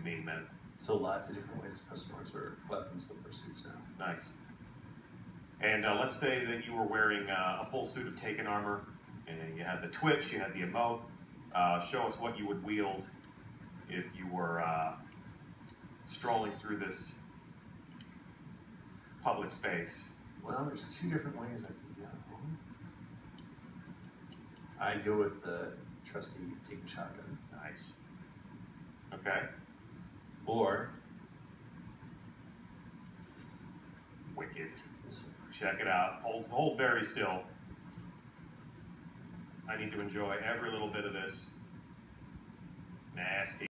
mean, man. So lots of different ways to customize our weapons with our suits now. Nice. And let's say that you were wearing a full suit of Taken armor, and you had the twitch, you had the emote. Show us what you would wield if you were strolling through this public space. Well, there's two different ways I could go. I'd go with the trusty Taken shotgun. Nice. Okay. Or Wicked. Check it out. Hold very still. I need to enjoy every little bit of this. Nasty.